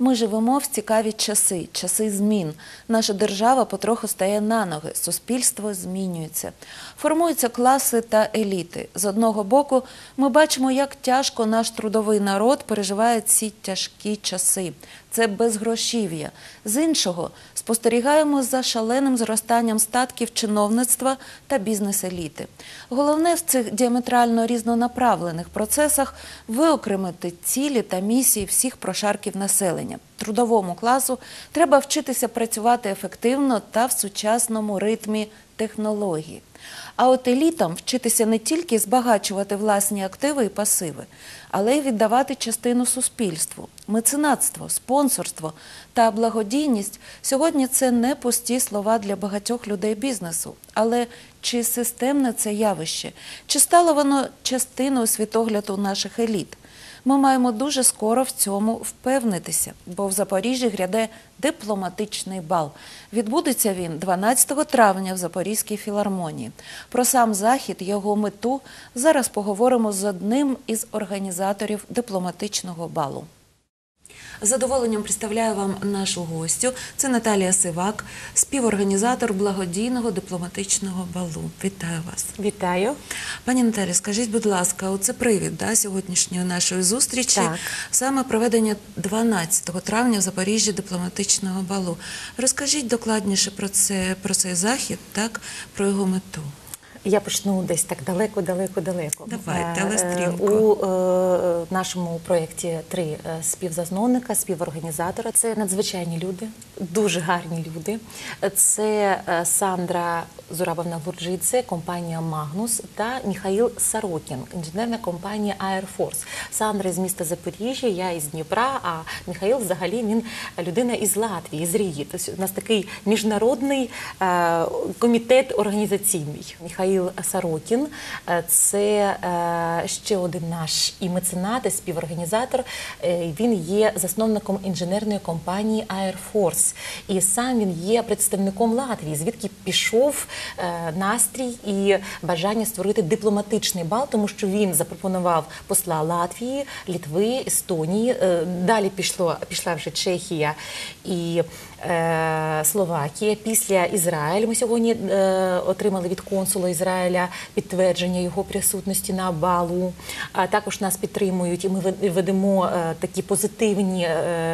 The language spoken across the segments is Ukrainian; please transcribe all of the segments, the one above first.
Ми живемо в цікаві часи, часи змін. Наша держава потроху стає на ноги, суспільство змінюється. Формуються класи та еліти. З одного боку, ми бачимо, як тяжко наш трудовий народ переживає ці тяжкі часи. Це безгрошів'я. З іншого, спостерігаємо за шаленим зростанням статків чиновництва та бізнес-еліти. Головне в цих діаметрально різнонаправлених процесах – виокремити цілі та місії всіх прошарків населення. Трудовому класу треба вчитися працювати ефективно та в сучасному ритмі технології. А от елітам вчитися не тільки збагачувати власні активи і пасиви, але й віддавати частину суспільству. Меценатство, спонсорство та благодійність – сьогодні це не пусті слова для багатьох людей бізнесу. Але чи системне це явище? Чи стало воно частиною світогляду наших еліт? Ми маємо дуже скоро в цьому впевнитися, бо в Запоріжжі гряде дипломатичний бал. Відбудеться він 12 травня в Запорізькій філармонії. Про сам захід, його мету зараз поговоримо з одним із організаторів дипломатичного балу. З задоволенням представляю вам нашу гостю. Це Наталія Сивак, співорганізатор благодійного дипломатичного балу. Вітаю вас. Вітаю. Пані Наталі, скажіть, будь ласка, оце привід сьогоднішньої нашої зустрічі, так. Саме проведення 12 травня в Запоріжжі дипломатичного балу. Розкажіть докладніше про цей захід, про його мету. Я почну десь так далеко. Давайте, але стрімко. У нашому проєкті 3 співзасновника, співорганізатора. Це надзвичайні люди, дуже гарні люди. Це Сандра Зурабовна-Гурджидзе, компанія «Магнус» та Михаїл Сорокін, інженерна компанія «Air Force». Сандра з міста Запоріжжя, я із Дніпра, а Михаїл взагалі він людина із Латвії, з Ріги. Тобто у нас такий міжнародний комітет організаційний. Михаїл Сорокін – це ще один наш і меценат, і співорганізатор. Він є засновником інженерної компанії Air Force. І сам він є представником Латвії, звідки пішов настрій і бажання створити дипломатичний бал, тому що він запропонував посла Латвії, Литви, Естонії. Далі пішла вже Чехія і Словакія. Після Ізраїлю ми сьогодні отримали від консула Ізраїля підтвердження його присутності на балу. Також нас підтримують, і ми ведемо такі позитивні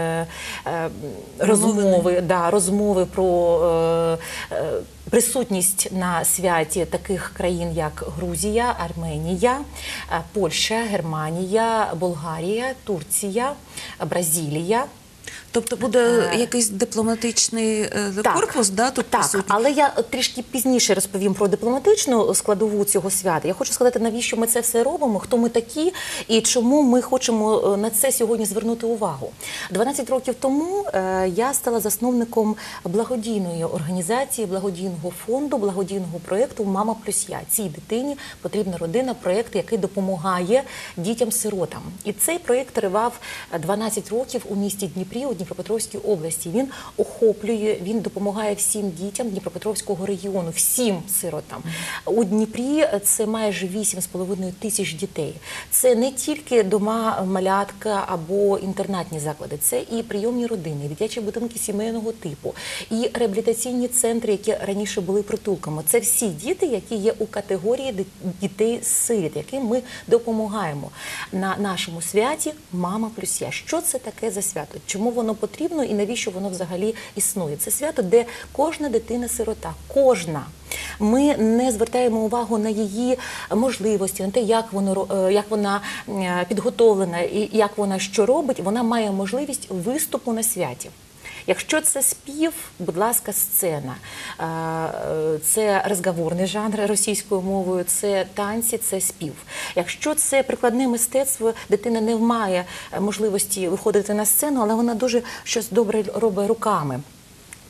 розмови про присутність на святі таких країн, як Грузія, Арменія, Польща, Германія, Болгарія, Турція, Бразилія. Тобто буде якийсь дипломатичний корпус, тут присутній? Так, але я трішки пізніше розповім про дипломатичну складову цього свята. Я хочу сказати, навіщо ми це все робимо, хто ми такі і чому ми хочемо на це сьогодні звернути увагу. 12 років тому я стала засновником благодійної організації, благодійного фонду, благодійного проєкту «Мама плюс я». Цій дитині потрібна родина, проєкт, який допомагає дітям-сиротам. І цей проєкт тривав 12 років у місті Дніпрі, у Дніпропетровській області. Він охоплює, він допомагає всім дітям Дніпропетровського регіону, всім сиротам. У Дніпрі це майже 8,5 тисяч дітей. Це не тільки дома малятка або інтернатні заклади, це і прийомні родини, дитячі будинки сімейного типу, і реабілітаційні центри, які раніше були притулками. Це всі діти, які є у категорії дітей-сиріт, яким ми допомагаємо. На нашому святі «Мама плюс я». Що це таке за свято? Чому воно потрібно і навіщо воно взагалі існує? Це свято, де кожна дитина-сирота, кожна. Ми не звертаємо увагу на її можливості, на те, як вона підготовлена і як вона що робить. Вона має можливість виступу на святі. Якщо це спів, будь ласка, сцена. Це розговорний жанр російською мовою, це танці, це спів. Якщо це прикладне мистецтво, дитина не має можливості виходити на сцену, але вона дуже щось добре робить руками.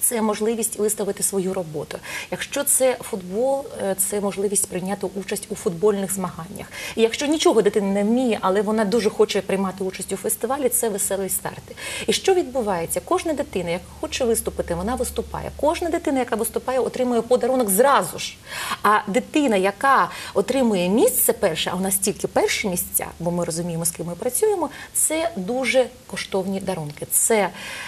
це можливість виставити свою роботу. Якщо це футбол, це можливість прийняти участь у футбольних змаганнях. І якщо нічого дитина не вміє, але вона дуже хоче приймати участь у фестивалі, це веселі старти. І що відбувається? Кожна дитина, яка хоче виступити, вона виступає. Кожна дитина, яка виступає, отримує подарунок зразу ж. А дитина, яка отримує місце перше, а у нас тільки перші місця, бо ми розуміємо, з ким ми працюємо, це дуже коштовні дарунки. Це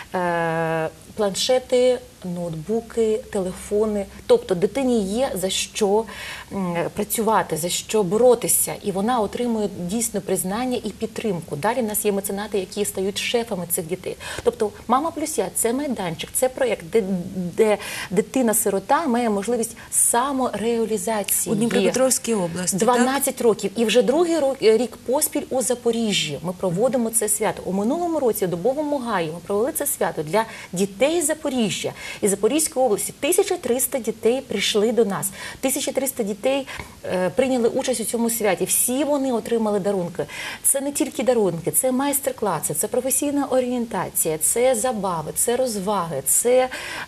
планшети, ноутбуки, телефони. Тобто дитині є за що працювати, за що боротися, і вона отримує дійсно признання і підтримку. Далі в нас є меценати, які стають шефами цих дітей. Тобто «Мама плюс я» – це майданчик, це проєкт, де дитина-сирота має можливість самореалізації. У Дніпропетровській області, 12 років. І вже другий рік поспіль у Запоріжжі ми проводимо це свято. У минулому році у Дубовому Гаї ми провели це свято для дітей Запоріжжя і Запорізької області. 1300 дітей прийшли до нас. 1300 дітей прийняли участь у цьому святі. Всі вони отримали дарунки. Це не тільки дарунки, це майстер-класи, це професійна орієнтація, це забави, це розваги, це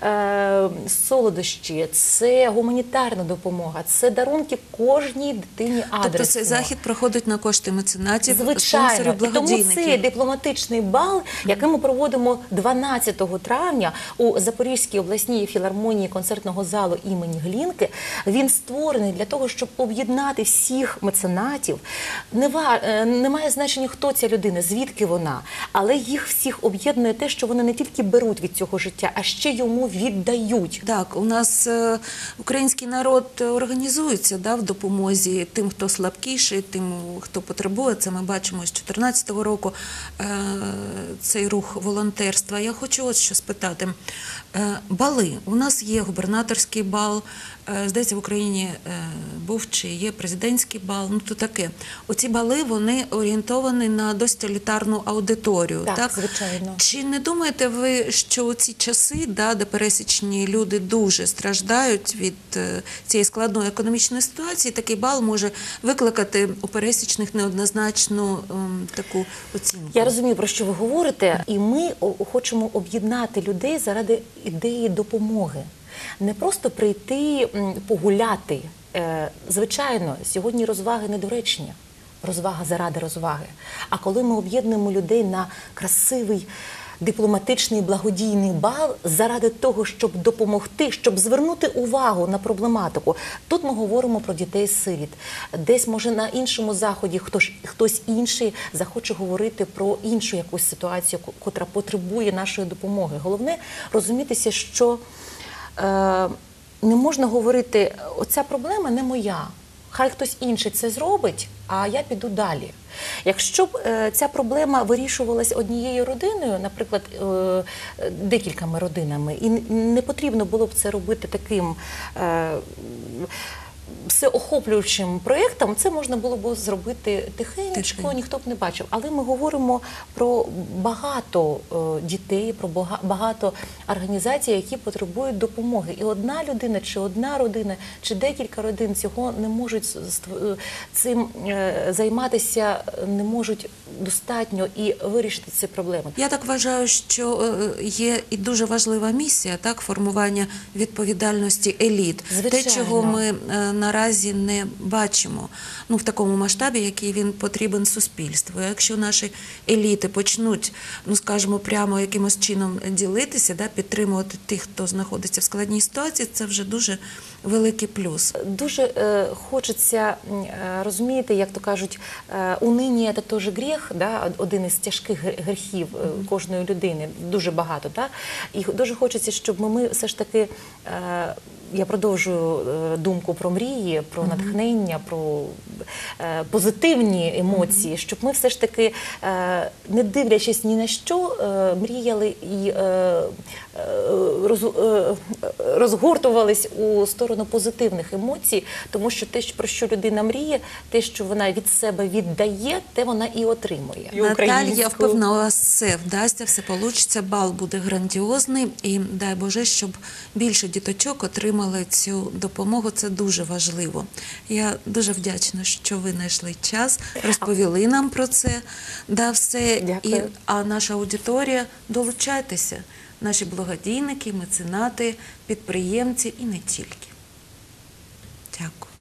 солодощі, це гуманітарна допомога, це дарунки кожній дитині адресно. Тобто цей захід проходить на кошти меценатів, Звичайно. спонсорів, І тому благодійників. цей дипломатичний бал, який ми проводимо 12 травня у Запорізькій обласній філармонії концертного залу імені Глінки, він створений для того, щоб об'єднати всіх меценатів. Немає значення, хто ця людина, звідки вона, але їх всіх об'єднує те, що вони не тільки беруть від цього життя, а ще йому віддають. Так, у нас український народ організується в допомозі тим, хто слабкіший, тим, хто потребує. Це ми бачимо з 2014 року цей рух волонтерства. Я хочу ось що спитати. Бали. У нас є губернаторський бал, здається, в Україні був чи є президентський бал, ну то таке. Оці бали, вони орієнтовані на досить елітарну аудиторію. Так, звичайно. Чи не думаєте ви, що у ці часи, де пересічні люди дуже страждають від цієї складної економічної ситуації, такий бал може викликати у пересічних неоднозначну таку оцінку? Я розумію, про що ви говорите, і ми хочемо об'єднати людей заради ідеї допомоги. Не просто прийти погуляти. Звичайно, сьогодні розваги недоречні. Розвага заради розваги. А коли ми об'єднуємо людей на красивий, дипломатичний, благодійний бал заради того, щоб допомогти, щоб звернути увагу на проблематику. Тут ми говоримо про дітей-сиріт. Десь, може, на іншому заході хтось інший захоче говорити про іншу якусь ситуацію, котра потребує нашої допомоги. Головне розумітися, що не можна говорити, оця проблема не моя, хай хтось інший це зробить, а я піду далі. Якщо б ця проблема вирішувалась однією родиною, наприклад, декількома родинами, і не потрібно було б це робити таким всеохоплюючим проєктом, це можна було б зробити тихенько, ніхто б не бачив. Але ми говоримо про багато дітей, про багато організацій, які потребують допомоги. І одна людина, чи одна родина, чи декілька родин цього не можуть цим займатися, не можуть достатньо і вирішити ці проблеми. Я так вважаю, що є і дуже важлива місія, формування відповідальності еліт. Звичайно. Те, чого ми наразі не бачимо в такому масштабі, який він потрібен суспільству. Якщо наші еліти почнуть, скажімо, прямо якимось чином ділитися, підтримувати тих, хто знаходиться в складній ситуації, це вже дуже великий плюс. Дуже хочеться розуміти, як то кажуть, унинія – це теж гріх, один із тяжких гріхів кожної людини, дуже багато. І дуже хочеться, щоб ми все ж таки, я продовжую думку про мрії, про натхнення, про позитивні емоції, щоб ми все ж таки, не дивлячись ні на що, мріяли і розгортувались у сторону позитивних емоцій, тому що те, про що людина мріє, те, що вона від себе віддає, те вона і отримує. Наталія, я впевнена, у вас все вдасться, все получиться, бал буде грандіозний і дай Боже, щоб більше діточок отримали цю допомогу, це дуже важливо. Я дуже вдячна, що ви знайшли час, розповіли нам про це, все. Дякую. А наша аудиторія, долучайтеся. наші благодійники, меценати, підприємці і не тільки. Дякую.